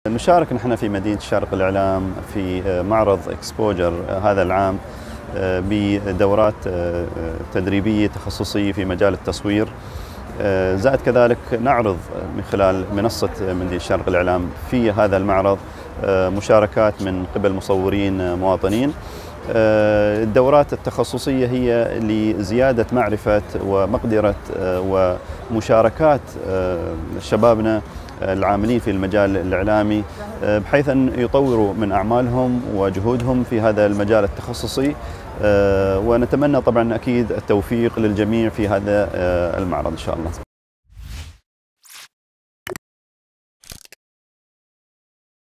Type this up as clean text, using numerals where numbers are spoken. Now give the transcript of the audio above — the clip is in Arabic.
نشارك نحن في مدينة الشارقة الإعلام في معرض إكسبوجر هذا العام بدورات تدريبية تخصصية في مجال التصوير. زائد كذلك نعرض من خلال منصة مدينة الشارقة الإعلام في هذا المعرض مشاركات من قبل مصورين مواطنين. الدورات التخصصية هي لزيادة معرفة ومقدرة ومشاركات شبابنا العاملين في المجال الإعلامي بحيث أن يطوروا من أعمالهم وجهودهم في هذا المجال التخصصي، ونتمنى طبعا أكيد التوفيق للجميع في هذا المعرض إن شاء الله.